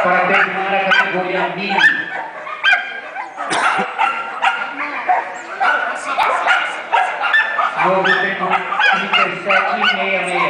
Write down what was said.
para terminar a categoria mini. Novo tempo 37,66.